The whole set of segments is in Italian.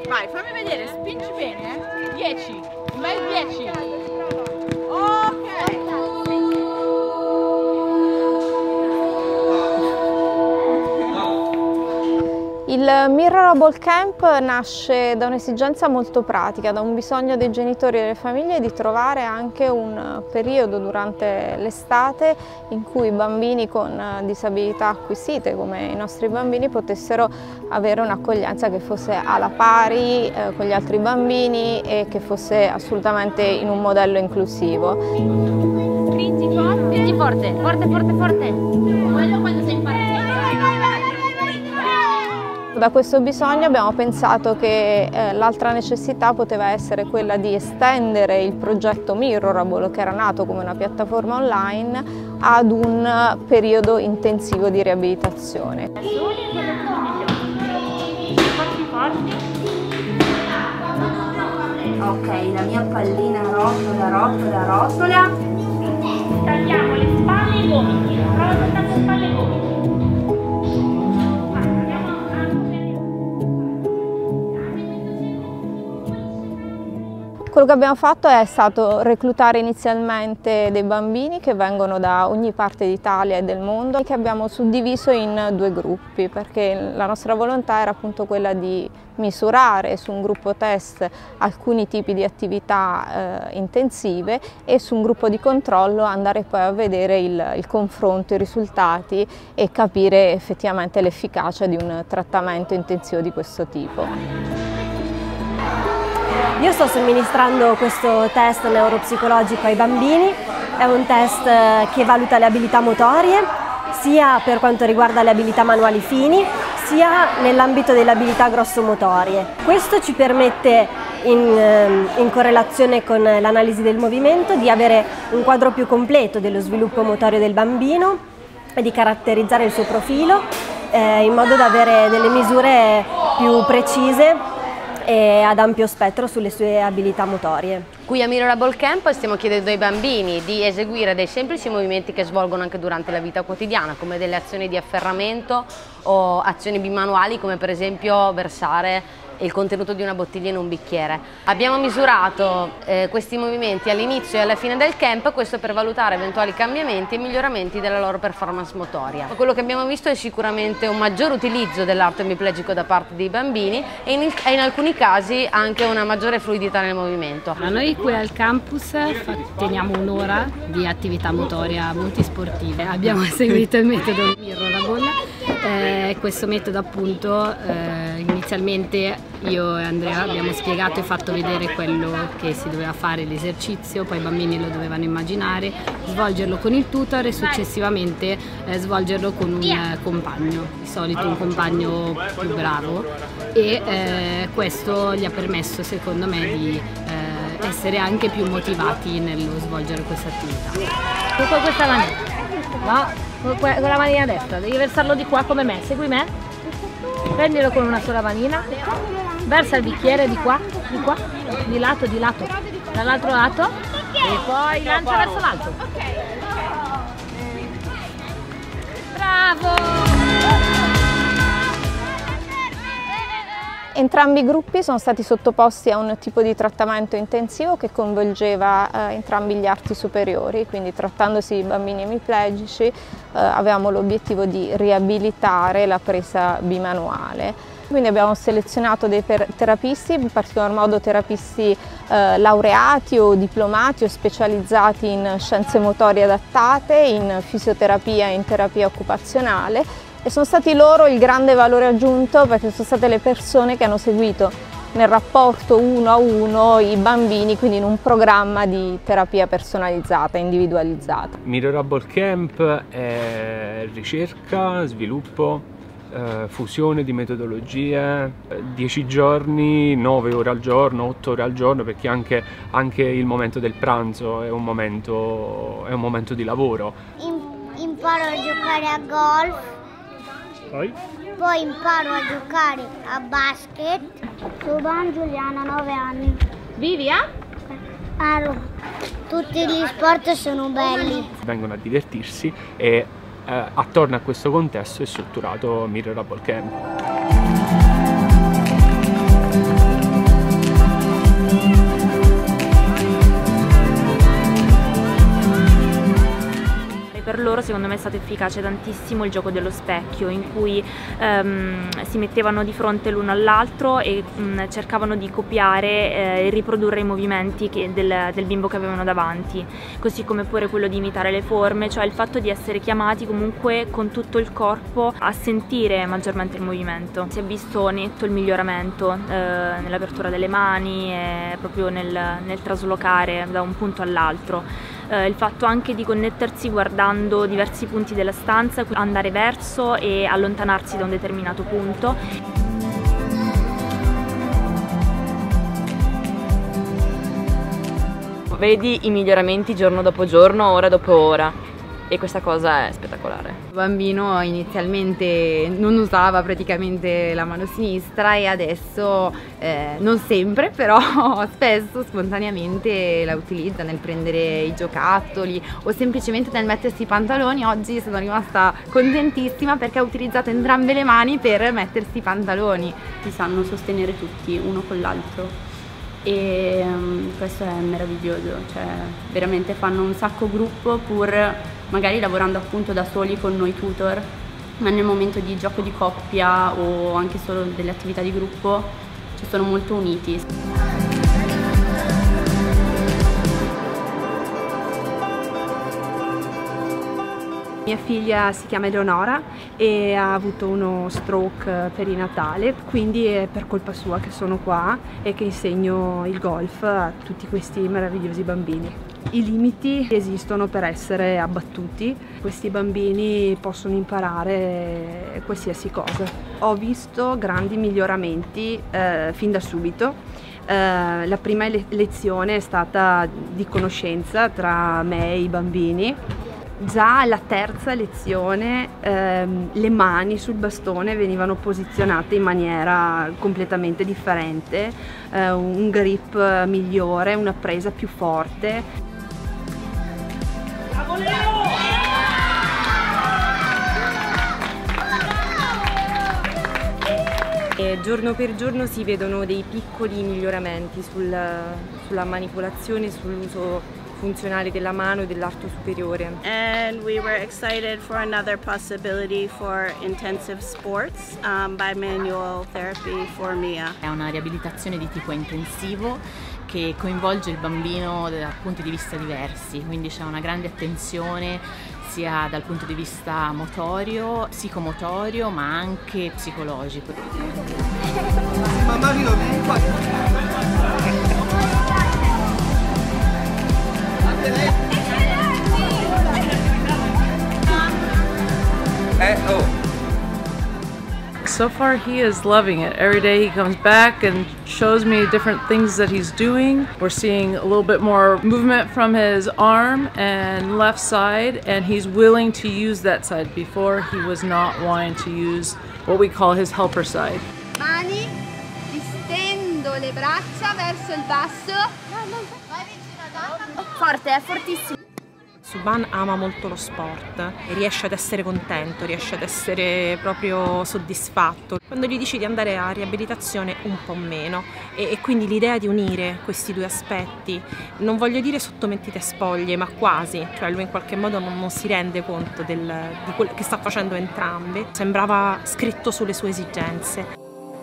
Vai, fammi vedere, spingi bene, 10, un bel 10. Ok. Il Mirrorable Camp nasce da un'esigenza molto pratica, da un bisogno dei genitori e delle famiglie di trovare anche un periodo durante l'estate in cui i bambini con disabilità acquisite, come i nostri bambini, potessero avere un'accoglienza che fosse alla pari con gli altri bambini e che fosse assolutamente in un modello inclusivo. Spingi forte, forte, forte, forte. Quello quando sei partito. Da questo bisogno abbiamo pensato che l'altra necessità poteva essere quella di estendere il progetto Mirrorable, che era nato come una piattaforma online, ad un periodo intensivo di riabilitazione. Ok, la mia pallina rotola, rotola, rotola. Tagliamo le spalle e i gomiti. Prova a toccare le spalle e i gomiti. Quello che abbiamo fatto è stato reclutare inizialmente dei bambini che vengono da ogni parte d'Italia e del mondo, che abbiamo suddiviso in 2 gruppi, perché la nostra volontà era appunto quella di misurare su un gruppo test alcuni tipi di attività intensive e su un gruppo di controllo andare poi a vedere il confronto, i risultati e capire effettivamente l'efficacia di un trattamento intensivo di questo tipo. Io sto somministrando questo test neuropsicologico ai bambini, è un test che valuta le abilità motorie, sia per quanto riguarda le abilità manuali fini, sia nell'ambito delle abilità grossomotorie. Questo ci permette, in correlazione con l'analisi del movimento, di avere un quadro più completo dello sviluppo motorio del bambino e di caratterizzare il suo profilo in modo da avere delle misure più precise e ad ampio spettro sulle sue abilità motorie. Qui a Mirrorable Camp stiamo chiedendo ai bambini di eseguire dei semplici movimenti che svolgono anche durante la vita quotidiana, come delle azioni di afferramento o azioni bimanuali, come per esempio versare il contenuto di una bottiglia in un bicchiere. Abbiamo misurato questi movimenti all'inizio e alla fine del camp, questo per valutare eventuali cambiamenti e miglioramenti della loro performance motoria. Quello che abbiamo visto è sicuramente un maggior utilizzo dell'arto emiplegico da parte dei bambini e in alcuni casi anche una maggiore fluidità nel movimento. Noi qui al campus teniamo un'ora di attività motoria multisportive. Abbiamo seguito il metodo Mirrorable. Questo metodo appunto inizialmente io e Andrea abbiamo spiegato e fatto vedere quello che si doveva fare, l'esercizio, poi i bambini lo dovevano immaginare, svolgerlo con il tutor e successivamente svolgerlo con un compagno, di solito un compagno più bravo, e questo gli ha permesso secondo me di essere anche più motivati nello svolgere questa attività. Con questa manina, no? Con la manina destra, devi versarlo di qua come me, segui me, prendilo con una sola manina, versa il bicchiere di qua, di lato, dall'altro lato e poi lancia verso l'alto. Bravo! Entrambi i gruppi sono stati sottoposti a un tipo di trattamento intensivo che coinvolgeva entrambi gli arti superiori, quindi trattandosi di bambini emiplegici avevamo l'obiettivo di riabilitare la presa bimanuale. Quindi abbiamo selezionato dei terapisti, in particolar modo terapisti laureati o diplomati o specializzati in scienze motorie adattate, in fisioterapia e in terapia occupazionale, e sono stati loro il grande valore aggiunto perché sono state le persone che hanno seguito nel rapporto 1 a 1 i bambini, quindi in un programma di terapia personalizzata, individualizzata. Mirrorable Camp è ricerca, sviluppo, fusione di metodologie, 10 giorni, 9 ore al giorno, 8 ore al giorno, perché anche il momento del pranzo è un momento di lavoro. Imparo a giocare a golf. Poi imparo a giocare a basket. Sono Giuliana, 9 anni. Vivi a? A Roma. Tutti gli sport sono belli. Vengono a divertirsi e attorno a questo contesto è strutturato Mirrorable Camp. secondo me è stato efficace tantissimo il gioco dello specchio, in cui si mettevano di fronte l'uno all'altro e cercavano di copiare e riprodurre i movimenti del bimbo che avevano davanti, così come pure quello di imitare le forme, cioè il fatto di essere chiamati comunque con tutto il corpo a sentire maggiormente il movimento. Si è visto netto il miglioramento nell'apertura delle mani e proprio nel traslocare da un punto all'altro. Il fatto anche di connettersi guardando diversi punti della stanza, andare verso e allontanarsi da un determinato punto. Vedi i miglioramenti giorno dopo giorno, ora dopo ora, e questa cosa è spettacolare. Il bambino inizialmente non usava praticamente la mano sinistra e adesso non sempre, però spesso spontaneamente la utilizza nel prendere i giocattoli o semplicemente nel mettersi i pantaloni. Oggi sono rimasta contentissima perché ha utilizzato entrambe le mani per mettersi i pantaloni. Si sanno sostenere tutti uno con l'altro e questo è meraviglioso, cioè veramente fanno un sacco gruppo pur magari lavorando appunto da soli con noi tutor, ma nel momento di gioco di coppia o anche solo delle attività di gruppo ci sono molto uniti. Mia figlia si chiama Eleonora e ha avuto uno stroke perinatale, quindi è per colpa sua che sono qua e che insegno il golf a tutti questi meravigliosi bambini. I limiti esistono per essere abbattuti, questi bambini possono imparare qualsiasi cosa. Ho visto grandi miglioramenti fin da subito. La prima lezione è stata di conoscenza tra me e i bambini. Già alla terza lezione le mani sul bastone venivano posizionate in maniera completamente differente, un grip migliore, una presa più forte. Bravo Leo! E giorno per giorno si vedono dei piccoli miglioramenti sulla manipolazione, sull'uso funzionale della mano e dell'arto superiore. And we were excited for another possibility for intensive sports bimanual therapy for Mia. È una riabilitazione di tipo intensivo che coinvolge il bambino da punti di vista diversi, quindi c'è una grande attenzione sia dal punto di vista motorio, psicomotorio, ma anche psicologico. Mario, vieni qua. So far he is loving it. Every day he comes back and shows me different things that he's doing. We're seeing a little bit more movement from his arm and left side, and he's willing to use that side. Before he was not wanting to use what we call his helper side. Mani, distendo le braccia verso il basso. Forte, è fortissimo. Subhan ama molto lo sport e riesce ad essere contento, riesce ad essere proprio soddisfatto. Quando gli dici di andare a riabilitazione un po' meno e quindi l'idea di unire questi due aspetti, non voglio dire sotto mentite spoglie, ma quasi, cioè lui in qualche modo non si rende conto di quello che sta facendo entrambi. Sembrava scritto sulle sue esigenze.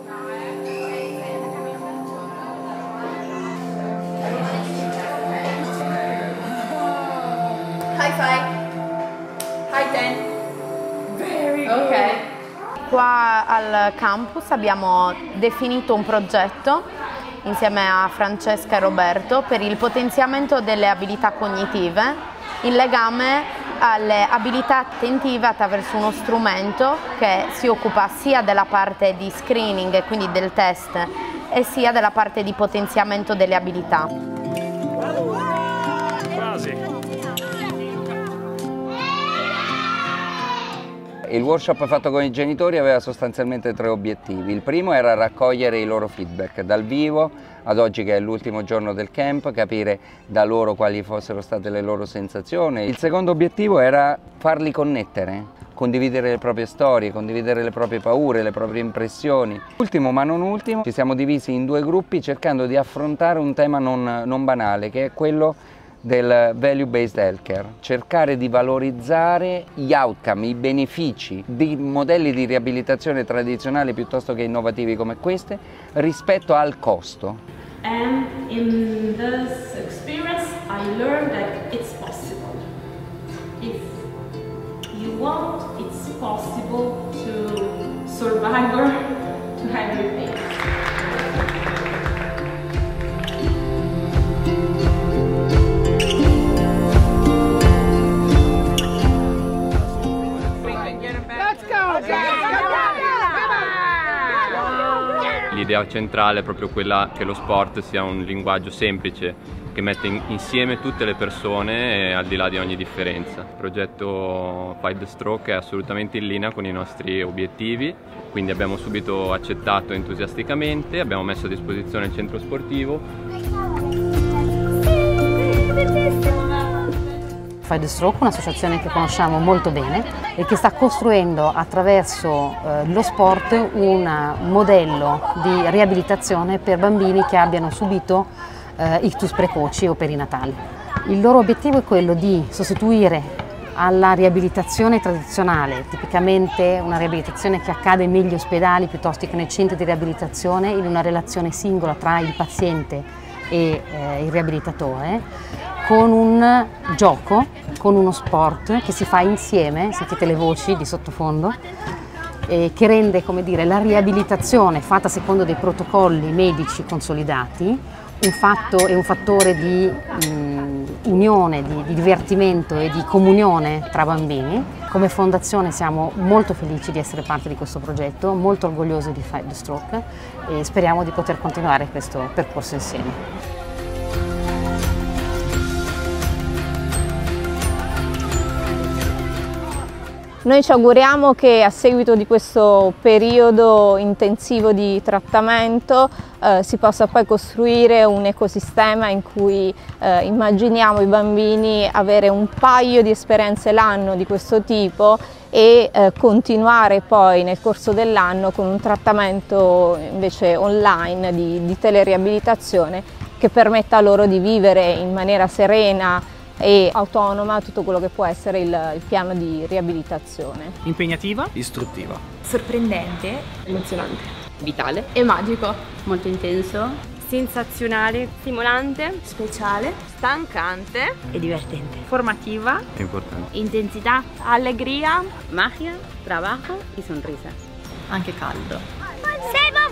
High five. High ten. Very good. Ok. Qua al campus abbiamo definito un progetto insieme a Francesca e Roberto per il potenziamento delle abilità cognitive in legame alle abilità attentive attraverso uno strumento che si occupa sia della parte di screening e quindi del test e sia della parte di potenziamento delle abilità. Quasi. Il workshop fatto con i genitori aveva sostanzialmente 3 obiettivi. Il primo era raccogliere i loro feedback dal vivo, ad oggi che è l'ultimo giorno del camp, capire da loro quali fossero state le loro sensazioni. Il secondo obiettivo era farli connettere, condividere le proprie storie, condividere le proprie paure, le proprie impressioni. Ultimo ma non ultimo, ci siamo divisi in 2 gruppi cercando di affrontare un tema non banale, che è quello del value-based healthcare, cercare di valorizzare gli outcome, i benefici di modelli di riabilitazione tradizionali piuttosto che innovativi come queste rispetto al costo. And in this experience I learned that it's possible. If you want, it's possible to survivor to have your pain. L'idea centrale è proprio quella che lo sport sia un linguaggio semplice che mette insieme tutte le persone al di là di ogni differenza. Il progetto Fight the Stroke è assolutamente in linea con i nostri obiettivi, quindi abbiamo subito accettato entusiasticamente, abbiamo messo a disposizione il centro sportivo. Fight the Stroke è un'associazione che conosciamo molto bene e che sta costruendo attraverso lo sport un modello di riabilitazione per bambini che abbiano subito ictus precoci o perinatali. Il loro obiettivo è quello di sostituire alla riabilitazione tradizionale, tipicamente una riabilitazione che accade negli ospedali piuttosto che nei centri di riabilitazione, in una relazione singola tra il paziente e il riabilitatore, con un gioco, con uno sport che si fa insieme, sentite le voci di sottofondo, che rende, come dire, la riabilitazione fatta secondo dei protocolli medici consolidati un fattore di unione, di divertimento e di comunione tra bambini. Come fondazione siamo molto felici di essere parte di questo progetto, molto orgogliosi di Fight the Stroke e speriamo di poter continuare questo percorso insieme. Noi ci auguriamo che a seguito di questo periodo intensivo di trattamento si possa poi costruire un ecosistema in cui immaginiamo i bambini avere un paio di esperienze l'anno di questo tipo e continuare poi nel corso dell'anno con un trattamento invece online di teleriabilitazione che permetta loro di vivere in maniera serena e autonoma tutto quello che può essere il piano di riabilitazione. Impegnativa, istruttiva, sorprendente, emozionante, vitale e magico, molto intenso, sensazionale, stimolante, speciale, stancante e divertente, formativa, importante, intensità, allegria, magia, trabajo y sonrisas. Anche caldo. Sei